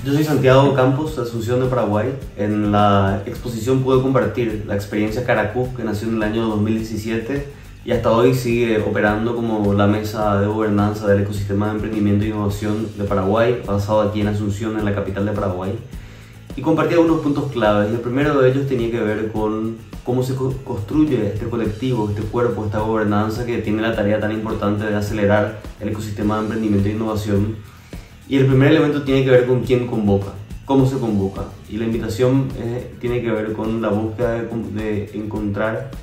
Yo soy Santiago Campos, de Asunción de Paraguay. En la exposición pude compartir la experiencia Caracú, que nació en el año 2017 y hasta hoy sigue operando como la mesa de gobernanza del ecosistema de emprendimiento e innovación de Paraguay, basado aquí en Asunción, en la capital de Paraguay. Y compartí algunos puntos claves, y el primero de ellos tenía que ver con cómo se construye este colectivo, este cuerpo, esta gobernanza que tiene la tarea tan importante de acelerar el ecosistema de emprendimiento e innovación. Y el primer elemento tiene que ver con quién convoca, cómo se convoca. Y la invitación tiene que ver con la búsqueda de encontrar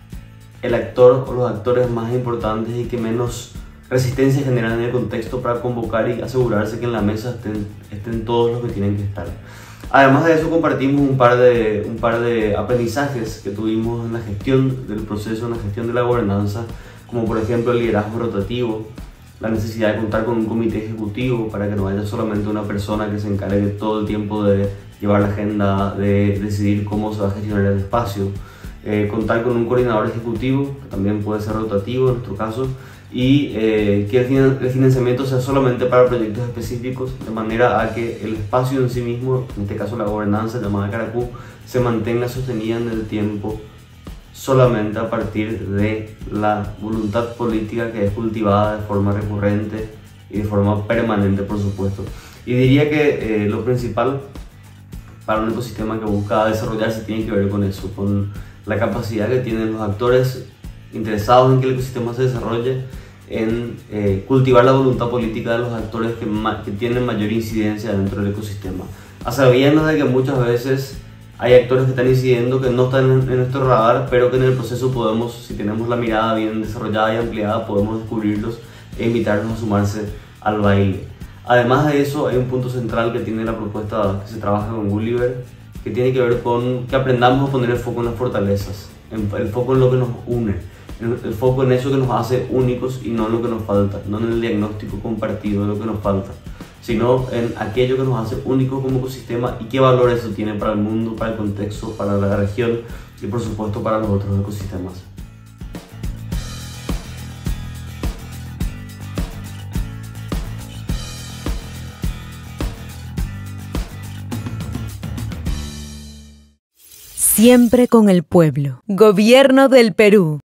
el actor o los actores más importantes y que menos resistencia generan en el contexto para convocar y asegurarse que en la mesa estén todos los que tienen que estar. Además de eso, compartimos un par de aprendizajes que tuvimos en la gestión del proceso, en la gestión de la gobernanza, como por ejemplo el liderazgo rotativo, la necesidad de contar con un comité ejecutivo para que no haya solamente una persona que se encargue todo el tiempo de llevar la agenda, de decidir cómo se va a gestionar el espacio, contar con un coordinador ejecutivo, que también puede ser rotativo en nuestro caso, y que el financiamiento sea solamente para proyectos específicos, de manera a que el espacio en sí mismo, en este caso la gobernanza llamada Caracú, se mantenga sostenida en el tiempo solamente a partir de la voluntad política que es cultivada de forma recurrente y de forma permanente, por supuesto. Y diría que lo principal para un ecosistema que busca desarrollarse tiene que ver con eso, con la capacidad que tienen los actores interesados en que el ecosistema se desarrolle, en cultivar la voluntad política de los actores que tienen mayor incidencia dentro del ecosistema, a sabiendas de que muchas veces hay actores que están incidiendo que no están en nuestro radar, pero que en el proceso podemos, si tenemos la mirada bien desarrollada y ampliada, podemos descubrirlos e invitarlos a sumarse al baile. Además de eso, hay un punto central que tiene la propuesta que se trabaja con Gulliver, que tiene que ver con que aprendamos a poner el foco en las fortalezas, el foco en lo que nos une, el foco en eso que nos hace únicos y no en lo que nos falta, no en el diagnóstico compartido de lo que nos falta, sino en aquello que nos hace únicos como ecosistema y qué valor eso tiene para el mundo, para el contexto, para la región y por supuesto para los otros ecosistemas. Siempre con el pueblo. Gobierno del Perú.